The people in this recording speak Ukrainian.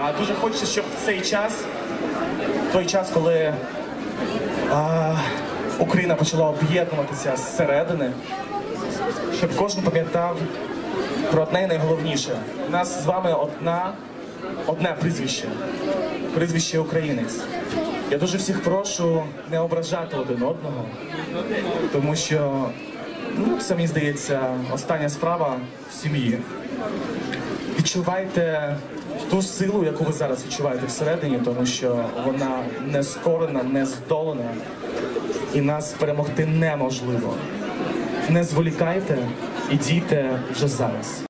Дуже хочеться, щоб цей час, той час, коли Україна почала об'єднуватися зсередини, щоб кожен пам'ятав про одне і найголовніше. У нас з вами одне прізвище. Прізвище українець. Я дуже всіх прошу не ображати один одного, тому що, це, мені здається, остання справа в сім'ї. Відчувайте ту силу, яку ви зараз відчуваєте всередині, тому що вона не скорена, не здолана, і нас перемогти неможливо. Не зволікайте і дійте вже зараз.